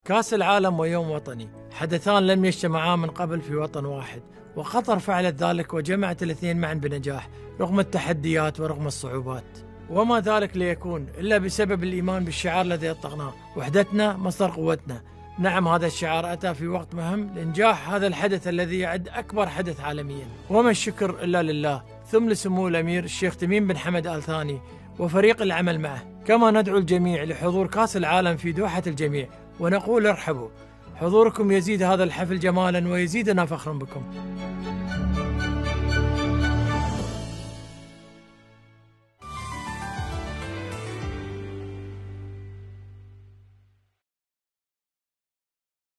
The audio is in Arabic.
كأس العالم ويوم وطني حدثان لم يجتمعا من قبل في وطن واحد، وقطر فعلت ذلك وجمعت الاثنين معا بنجاح رغم التحديات ورغم الصعوبات، وما ذلك ليكون إلا بسبب الإيمان بالشعار الذي أطلقناه: وحدتنا مصدر قوتنا. نعم، هذا الشعار أتى في وقت مهم لإنجاح هذا الحدث الذي يعد أكبر حدث عالميا، وما الشكر إلا لله، ثم لسمو الأمير الشيخ تميم بن حمد آل ثاني وفريق العمل معه. كما ندعو الجميع لحضور كأس العالم في دوحة الجميع، ونقول ارحبوا. حضوركم يزيد هذا الحفل جمالا ويزيدنا فخرا بكم.